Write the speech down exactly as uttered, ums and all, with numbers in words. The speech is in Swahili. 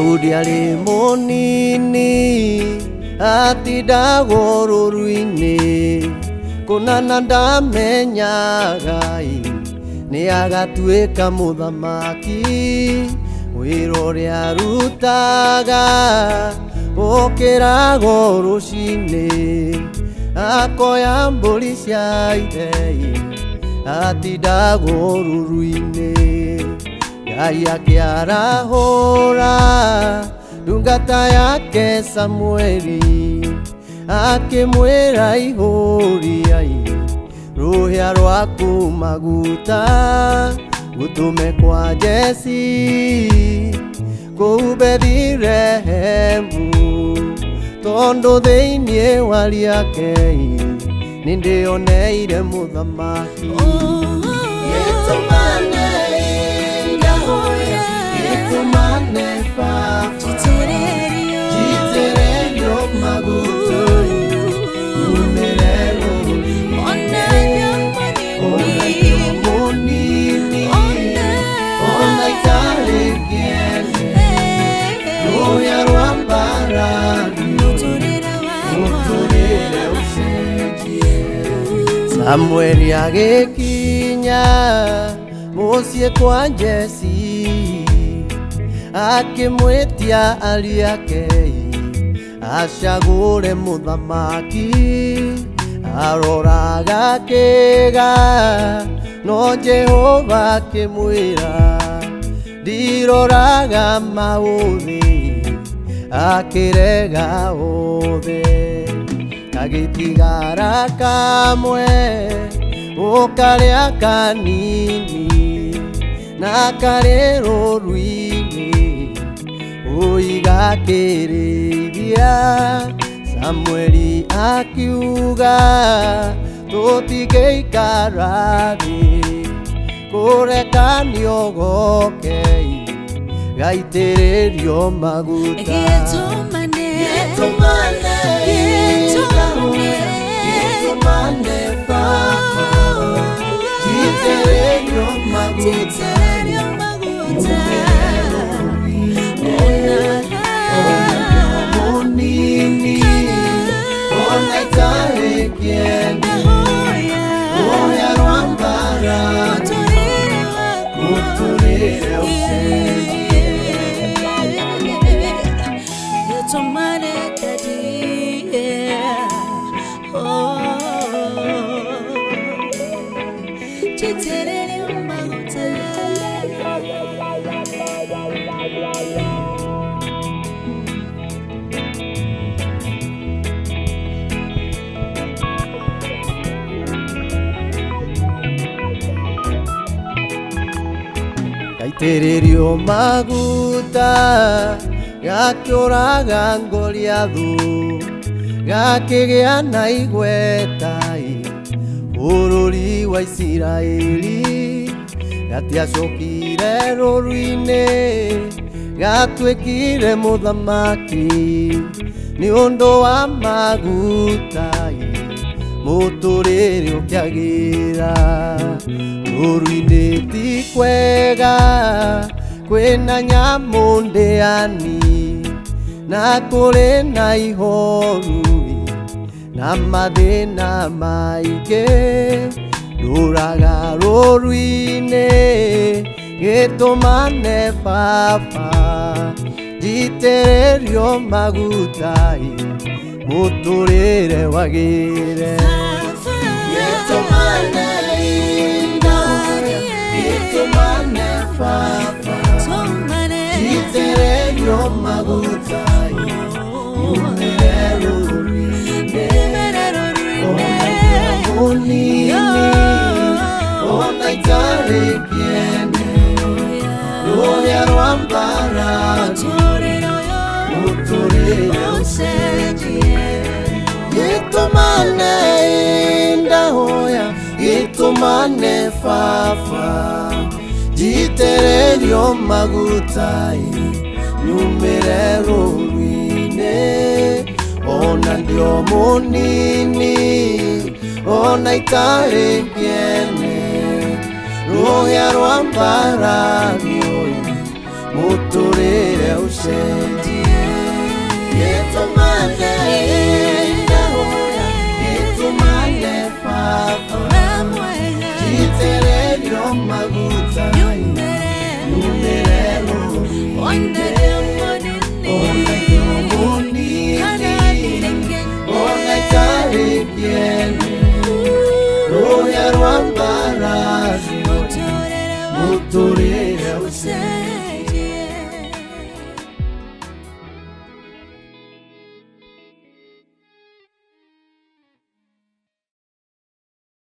Daudi ali munini atindaga rũũru-inĩ kũnana ndamenya Ngai nĩ agatuĩka mũthamaki wĩra ũrĩa arutaga ũkĩraga rũcinĩ akoya mbũri cia ithĩ atindaga rũũru-inĩ Ngai akĩarahũra ndungata yake Samueli akĩmwĩra ihũria rũhĩa rwaku maguta gũtũme kwa Jesi kũu Bethilehemu tondũ thĩinĩ wa rĩake nĩ ndĩoneire mũthamaki. Gĩtũmane ndahoya gĩtũmane Baba njitĩrĩrio maguta nyumĩre rũũru-inĩ ona mũnini ona itarĩ kĩene rũhĩa rwa mbarathi mũtũrĩre ũcenjie. Samueli agĩkinya mũciĩ kwa Jesi akĩmwĩtia ariũ ake acagũre mũthamaki aroraga kĩga no Jehova akĩmwĩra ndiroraga maũthĩ akĩrega othe gagĩtigara kamwe ũkarĩa kanini na karĩ rũũru-inĩ ũigakĩrĩithia. Samueli akiuga tũtingĩikara thĩ kũrekanio goke gaitĩrĩrio maguta. Gĩtũmane gĩtũmane Baba njitĩrĩrio maguta mũnini ona itarĩ kĩene rũhĩa rwa mbarathi mũtũrĩre ũcenjie. Gĩtũmane njitĩrĩrio maguta. Gaitĩrĩrio maguta gakĩũraga Goliathu gakĩgĩa na igweta bũrũri wa Isiraeli gatiacokire rũũru-inĩ gatuĩkire mũthamaki nĩ ũndũ wa maguta mũtũrĩre ũkĩagĩra. Rũũru-inĩ ti kwega kwĩna nyamũ ndĩani na kũrĩ na ihoru na mathĩna maingĩ ndũraga rũũru-inĩ. Gĩtũmane Baba njitĩrĩrio maguta mũtũrĩre wagĩre. Gĩtũmane gĩtũmane Baba njitĩrĩrio maguta nyumĩre rũũru-inĩ ona mũnini ona itarĩ kĩene rũhĩa rwa mbarathi mũtũrĩre ũcenjie. Gĩtũmane ndahoya gĩtũmane Baba njitĩrĩrio maguta nyumĩre rũũru-inĩ ona ndio mũnini ona itarĩ kĩene rũhĩa rwa mbarathi mũtũrĩre ũcenjie. tũrĩe ũcere.